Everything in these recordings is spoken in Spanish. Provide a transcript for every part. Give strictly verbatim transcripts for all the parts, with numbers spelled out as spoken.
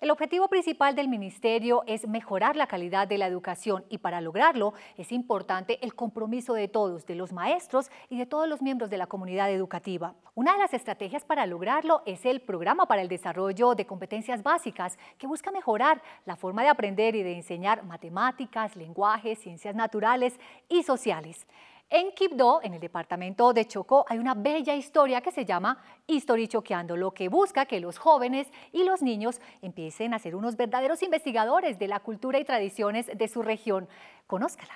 El objetivo principal del ministerio es mejorar la calidad de la educación y para lograrlo es importante el compromiso de todos, de los maestros y de todos los miembros de la comunidad educativa. Una de las estrategias para lograrlo es el Programa para el Desarrollo de Competencias Básicas, que busca mejorar la forma de aprender y de enseñar matemáticas, lenguajes, ciencias naturales y sociales. En Quibdó, en el departamento de Chocó, hay una bella historia que se llama Historichoqueando, lo que busca que los jóvenes y los niños empiecen a ser unos verdaderos investigadores de la cultura y tradiciones de su región. Conózcala.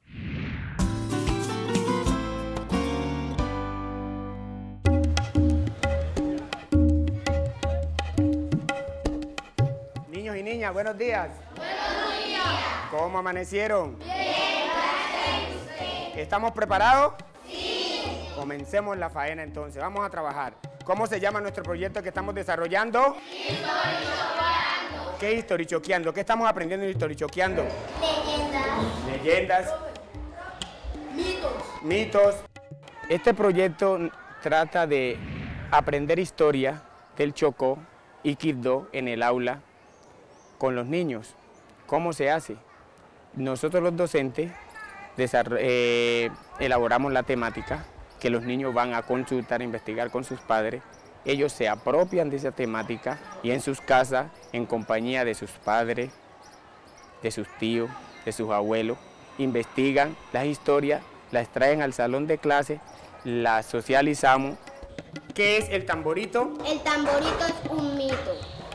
Niños y niñas, buenos días. Buenos días. ¿Cómo amanecieron? Bien. ¿Estamos preparados? Sí. Comencemos la faena entonces, vamos a trabajar. ¿Cómo se llama nuestro proyecto que estamos desarrollando? Historichoqueando. ¿Qué es historichoqueando? ¿Qué estamos aprendiendo en historichoqueando? Leyendas. Leyendas. Mitos. Mitos. Este proyecto trata de aprender historia del Chocó y Quibdó en el aula con los niños. ¿Cómo se hace? Nosotros los docentes Eh, elaboramos la temática que los niños van a consultar, a investigar con sus padres. Ellos se apropian de esa temática y en sus casas, en compañía de sus padres, de sus tíos, de sus abuelos, investigan las historias, las traen al salón de clase, las socializamos. ¿Qué es el tamborito? El tamborito es un mito.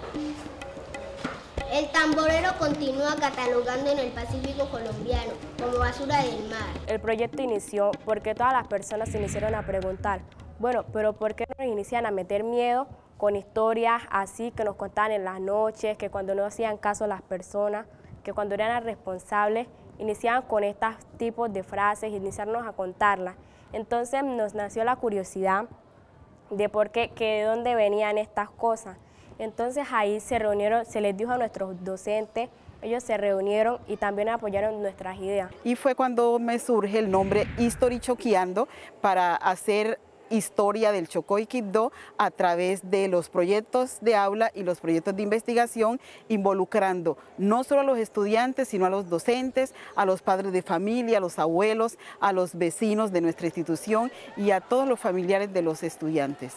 El tamborero continúa catalogando en el Pacífico colombiano como basura del mar. El proyecto inició porque todas las personas se iniciaron a preguntar, bueno, pero ¿por qué nos inician a meter miedo con historias así que nos contaban en las noches, que cuando no hacían caso a las personas, que cuando eran responsables, iniciaban con estos tipos de frases, iniciarnos a contarlas? Entonces nos nació la curiosidad de por qué, que de dónde venían estas cosas. Entonces ahí se reunieron, se les dijo a nuestros docentes, ellos se reunieron y también apoyaron nuestras ideas. Y fue cuando me surge el nombre Historichoqueando para hacer historia del Chocó y Quibdó a través de los proyectos de aula y los proyectos de investigación, involucrando no solo a los estudiantes, sino a los docentes, a los padres de familia, a los abuelos, a los vecinos de nuestra institución y a todos los familiares de los estudiantes.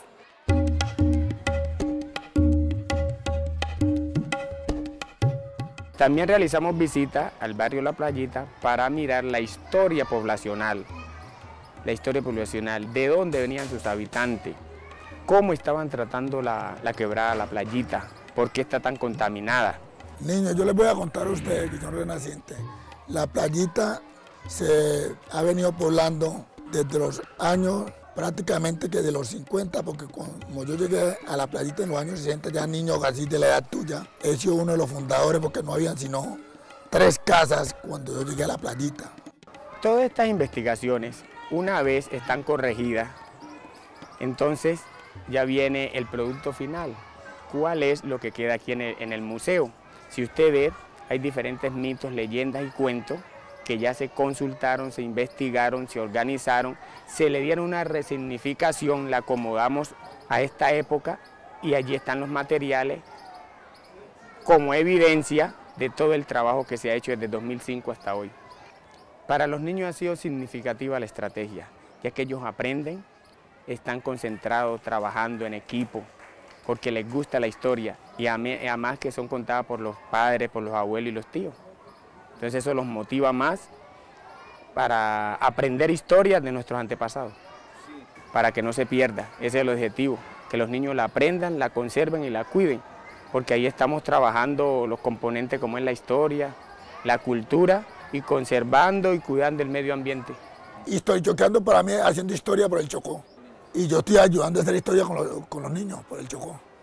También realizamos visitas al barrio La Playita para mirar la historia poblacional, la historia poblacional, de dónde venían sus habitantes, cómo estaban tratando la, la quebrada La Playita, por qué está tan contaminada. Niños, yo les voy a contar a ustedes que son renacientes. La Playita se ha venido poblando desde los años, prácticamente que de los cincuenta, porque como yo llegué a La Playita en los años sesenta, ya niños así de la edad tuya, he sido uno de los fundadores porque no habían sino tres casas cuando yo llegué a La Playita. Todas estas investigaciones, una vez están corregidas, entonces ya viene el producto final. ¿Cuál es lo que queda aquí en el, en el museo? Si usted ve, hay diferentes mitos, leyendas y cuentos que ya se consultaron, se investigaron, se organizaron, se le dieron una resignificación, la acomodamos a esta época y allí están los materiales como evidencia de todo el trabajo que se ha hecho desde dos mil cinco hasta hoy. Para los niños ha sido significativa la estrategia, ya que ellos aprenden, están concentrados, trabajando en equipo, porque les gusta la historia y además que son contadas por los padres, por los abuelos y los tíos. Entonces eso los motiva más para aprender historias de nuestros antepasados, para que no se pierda. Ese es el objetivo, que los niños la aprendan, la conserven y la cuiden, porque ahí estamos trabajando los componentes como es la historia, la cultura y conservando y cuidando el medio ambiente. Historichoqueando para mí haciendo historia por el Chocó y yo estoy ayudando a hacer historia con los, con los niños por el Chocó.